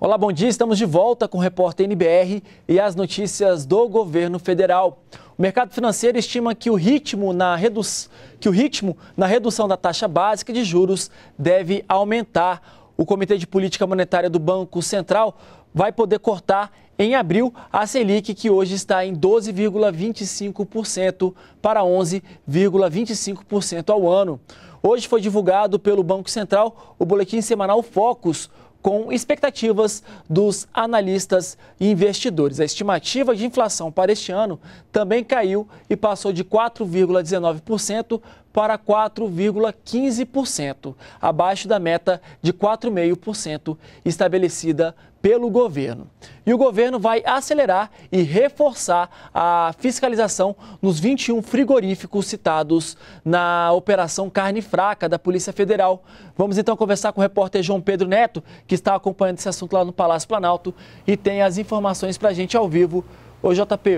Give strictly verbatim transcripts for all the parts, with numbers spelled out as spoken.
Olá, bom dia. Estamos de volta com o repórter N B R e as notícias do governo federal. O mercado financeiro estima que o ritmo na, redu... que o ritmo na redução da taxa básica de juros deve aumentar. O Comitê de Política Monetária do Banco Central vai poder cortar em abril a Selic, que hoje está em doze vírgula vinte e cinco por cento para onze vírgula vinte e cinco por cento ao ano. Hoje foi divulgado pelo Banco Central o boletim semanal Focus, com expectativas dos analistas e investidores. A estimativa de inflação para este ano também caiu e passou de quatro vírgula dezenove por cento para quatro vírgula quinze por cento, abaixo da meta de quatro vírgula cinco por cento estabelecida pelo governo. E o governo vai acelerar e reforçar a fiscalização nos vinte e um frigoríficos citados na Operação Carne Fraca da Polícia Federal. Vamos então conversar com o repórter João Pedro Neto, que está acompanhando esse assunto lá no Palácio Planalto e tem as informações para a gente ao vivo. Ô J P.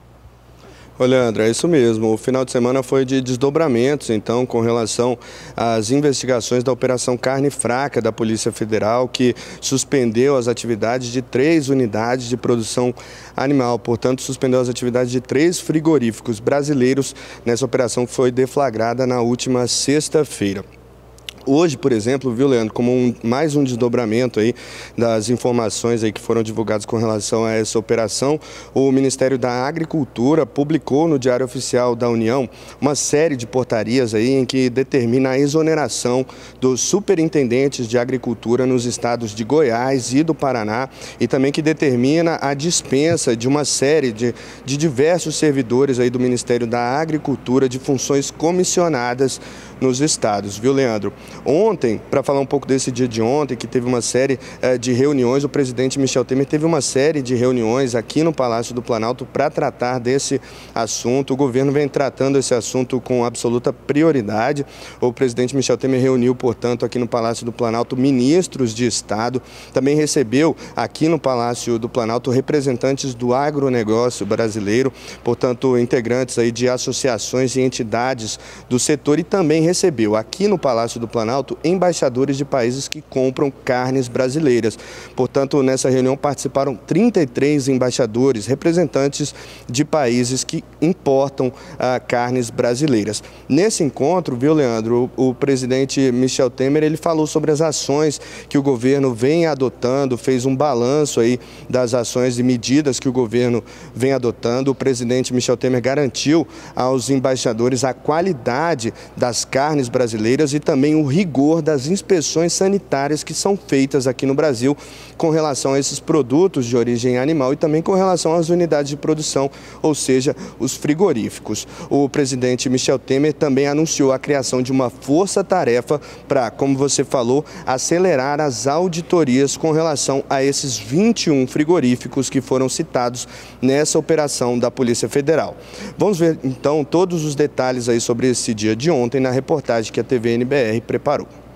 Olha, André, é isso mesmo. O final de semana foi de desdobramentos, então, com relação às investigações da Operação Carne Fraca da Polícia Federal, que suspendeu as atividades de três unidades de produção animal. Portanto, suspendeu as atividades de três frigoríficos brasileiros nessa operação que foi deflagrada na última sexta-feira. Hoje, por exemplo, viu, Leandro, como um, mais um desdobramento aí das informações aí que foram divulgadas com relação a essa operação, o Ministério da Agricultura publicou no Diário Oficial da União uma série de portarias aí em que determina a exoneração dos superintendentes de agricultura nos estados de Goiás e do Paraná e também que determina a dispensa de uma série de, de diversos servidores aí do Ministério da Agricultura de funções comissionadas nos estados, viu, Leandro? Ontem, para falar um pouco desse dia de ontem, que teve uma série eh, de reuniões, o presidente Michel Temer teve uma série de reuniões aqui no Palácio do Planalto para tratar desse assunto. O governo vem tratando esse assunto com absoluta prioridade. O presidente Michel Temer reuniu, portanto, aqui no Palácio do Planalto ministros de Estado, também recebeu aqui no Palácio do Planalto representantes do agronegócio brasileiro, portanto, integrantes aí de associações e entidades do setor e também recebeu aqui no Palácio do Planalto embaixadores de países que compram carnes brasileiras. Portanto, nessa reunião participaram trinta e três embaixadores, representantes de países que importam ah, carnes brasileiras. Nesse encontro, viu, Leandro, o, o presidente Michel Temer, ele falou sobre as ações que o governo vem adotando, fez um balanço aí das ações e medidas que o governo vem adotando. O presidente Michel Temer garantiu aos embaixadores a qualidade das carnes brasileiras e também o rigor das inspeções sanitárias que são feitas aqui no Brasil com relação a esses produtos de origem animal e também com relação às unidades de produção, ou seja, os frigoríficos. O presidente Michel Temer também anunciou a criação de uma força-tarefa para, como você falou, acelerar as auditorias com relação a esses vinte e um frigoríficos que foram citados nessa operação da Polícia Federal. Vamos ver, então, todos os detalhes aí sobre esse dia de ontem na reportagem que a T V N B R preparou.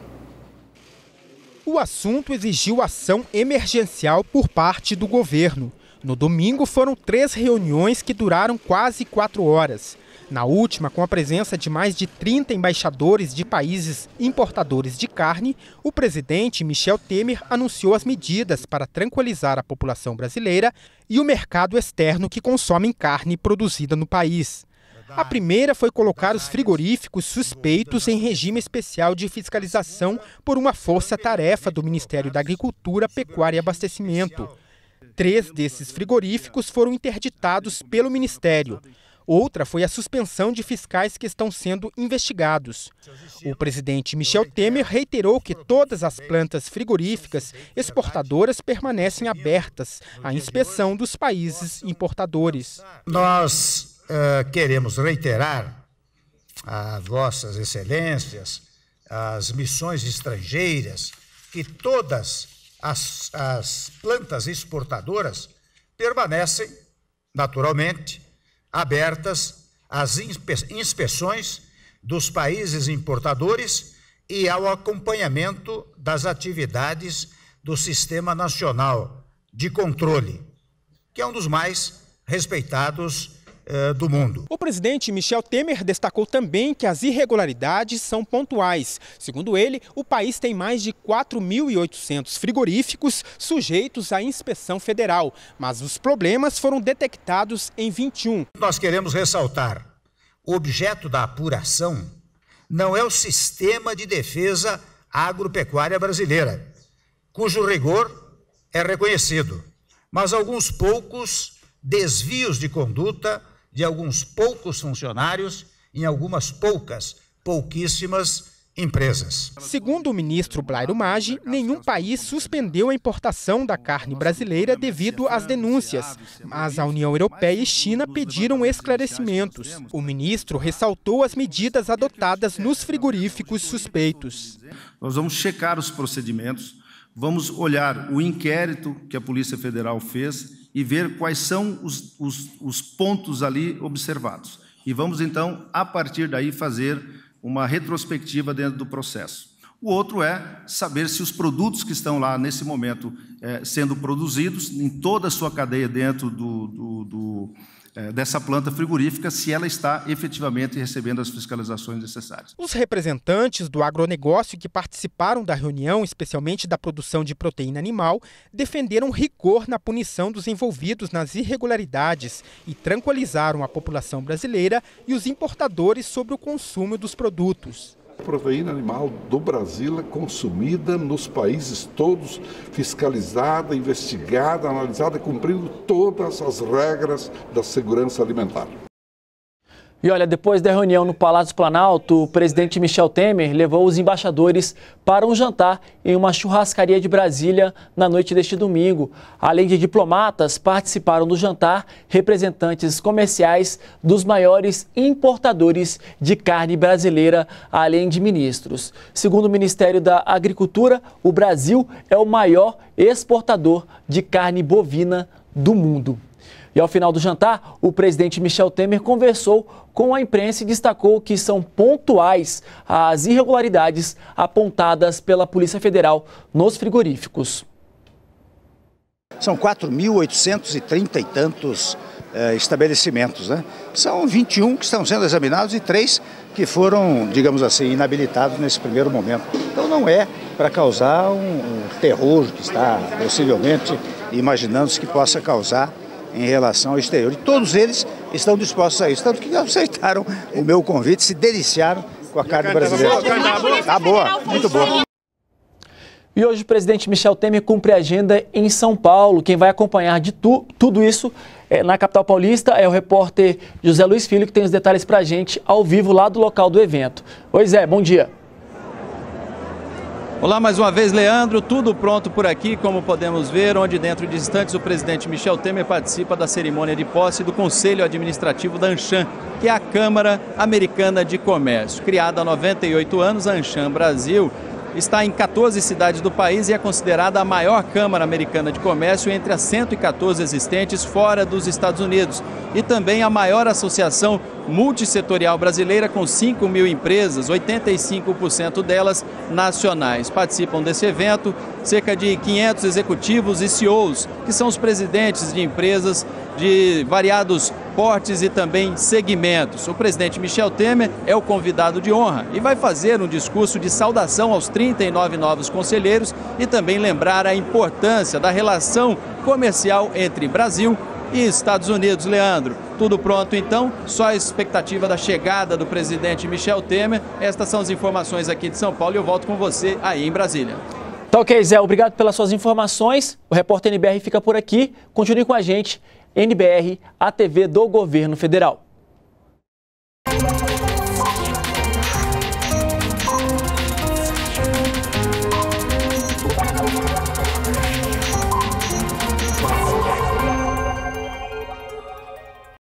O assunto exigiu ação emergencial por parte do governo. No domingo foram três reuniões que duraram quase quatro horas. Na última, com a presença de mais de trinta embaixadores de países importadores de carne, o presidente Michel Temer anunciou as medidas para tranquilizar a população brasileira e o mercado externo que consome carne produzida no país. A primeira foi colocar os frigoríficos suspeitos em regime especial de fiscalização por uma força-tarefa do Ministério da Agricultura, Pecuária e Abastecimento. Três desses frigoríficos foram interditados pelo Ministério. Outra foi a suspensão de fiscais que estão sendo investigados. O presidente Michel Temer reiterou que todas as plantas frigoríficas exportadoras permanecem abertas à inspeção dos países importadores. Nós Uh, queremos reiterar a vossas excelências, as missões estrangeiras, que todas as, as plantas exportadoras permanecem, naturalmente, abertas às inspe inspeções dos países importadores e ao acompanhamento das atividades do Sistema Nacional de Controle, que é um dos mais respeitados eh, do mundo. O presidente Michel Temer destacou também que as irregularidades são pontuais. Segundo ele, o país tem mais de quatro mil e oitocentos frigoríficos sujeitos à inspeção federal, mas os problemas foram detectados em vinte e um. Nós queremos ressaltar: o objeto da apuração não é o sistema de defesa agropecuária brasileira, cujo rigor é reconhecido, mas alguns poucos desvios de conduta de alguns poucos funcionários em algumas poucas, pouquíssimas empresas. Segundo o ministro Blairo Maggi, nenhum país suspendeu a importação da carne brasileira devido às denúncias, mas a União Europeia e China pediram esclarecimentos. O ministro ressaltou as medidas adotadas nos frigoríficos suspeitos. Nós vamos checar os procedimentos, vamos olhar o inquérito que a Polícia Federal fez e ver quais são os, os, os pontos ali observados. E vamos, então, a partir daí, fazer uma retrospectiva dentro do processo. O outro é saber se os produtos que estão lá, nesse momento, é, sendo produzidos, em toda a sua cadeia dentro do, do, do, é, dessa planta frigorífica, se ela está efetivamente recebendo as fiscalizações necessárias. Os representantes do agronegócio que participaram da reunião, especialmente da produção de proteína animal, defenderam rigor na punição dos envolvidos nas irregularidades e tranquilizaram a população brasileira e os importadores sobre o consumo dos produtos. A proteína animal do Brasil é consumida nos países todos, fiscalizada, investigada, analisada e cumprindo todas as regras da segurança alimentar. E olha, depois da reunião no Palácio Planalto, o presidente Michel Temer levou os embaixadores para um jantar em uma churrascaria de Brasília na noite deste domingo. Além de diplomatas, participaram do jantar representantes comerciais dos maiores importadores de carne brasileira, além de ministros. Segundo o Ministério da Agricultura, o Brasil é o maior exportador de carne bovina do mundo. E ao final do jantar, o presidente Michel Temer conversou com a imprensa e destacou que são pontuais as irregularidades apontadas pela Polícia Federal nos frigoríficos. São quatro mil oitocentos e trinta e tantos eh, estabelecimentos, né? São vinte e um que estão sendo examinados e três que foram, digamos assim, inabilitados nesse primeiro momento. Então não é para causar um, um terror que está possivelmente imaginando-se que possa causar em relação ao exterior. E todos eles estão dispostos a isso, tanto que aceitaram o meu convite, se deliciaram com a carne brasileira. Tá boa, muito boa. E hoje o presidente Michel Temer cumpre a agenda em São Paulo. Quem vai acompanhar de tu, tudo isso é, na capital paulista é o repórter José Luiz Filho, que tem os detalhes para a gente ao vivo lá do local do evento. Oi Zé, bom dia. Olá mais uma vez, Leandro, tudo pronto por aqui, como podemos ver, onde dentro de instantes o presidente Michel Temer participa da cerimônia de posse do Conselho Administrativo da ANCHAM, que é a Câmara Americana de Comércio. Criada há noventa e oito anos, a ANCHAM Brasil está em quatorze cidades do país e é considerada a maior Câmara Americana de Comércio entre as cento e quatorze existentes fora dos Estados Unidos e também a maior associação multissetorial brasileira com cinco mil empresas, oitenta e cinco por cento delas nacionais. Participam desse evento cerca de quinhentos executivos e C E Os, que são os presidentes de empresas de variados portes e também segmentos. O presidente Michel Temer é o convidado de honra e vai fazer um discurso de saudação aos trinta e nove novos conselheiros e também lembrar a importância da relação comercial entre Brasil e Estados Unidos. Leandro, tudo pronto então, só a expectativa da chegada do presidente Michel Temer. Estas são as informações aqui de São Paulo e eu volto com você aí em Brasília. Tá ok, Zé, obrigado pelas suas informações. O repórter N B R fica por aqui. Continue com a gente, N B R, a T V do Governo Federal.